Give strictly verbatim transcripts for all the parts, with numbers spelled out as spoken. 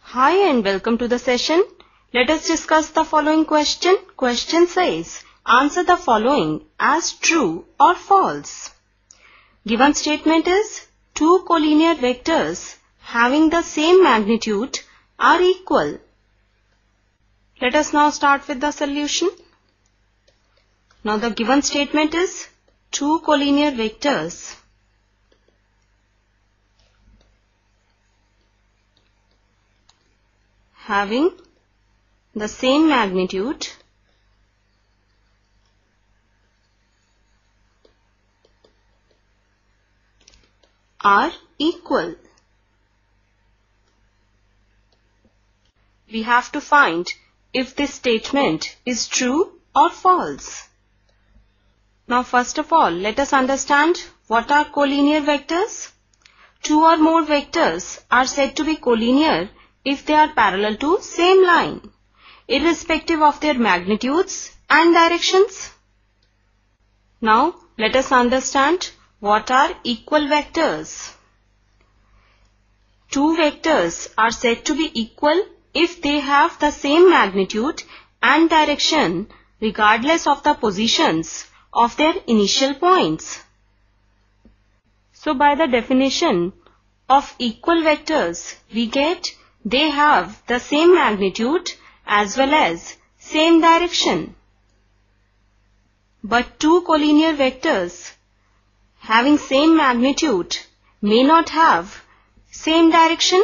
Hi and welcome to the session. Let us discuss the following question. Question says, answer the following as true or false. Given statement is, two collinear vectors having the same magnitude are equal. Let us now start with the solution. Now the given statement is, two collinear vectors having the same magnitude are equal. We have to find if this statement is true or false. Now first of all, let us understand what are collinear vectors. Two or more vectors are said to be collinear if they are parallel to same line, irrespective of their magnitudes and directions. Now let us understand what are equal vectors. Two vectors are said to be equal if they have the same magnitude and direction regardless of the positions of their initial points. So by the definition of equal vectors, we get they have the same magnitude as well as same direction. But two collinear vectors having same magnitude may not have same direction,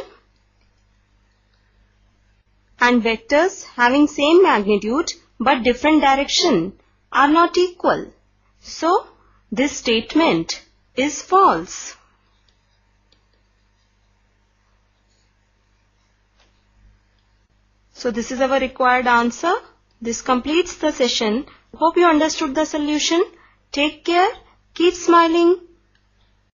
and vectors having same magnitude but different direction are not equal. So this statement is false. So this is our required answer. This completes the session. Hope you understood the solution. Take care. Keep smiling.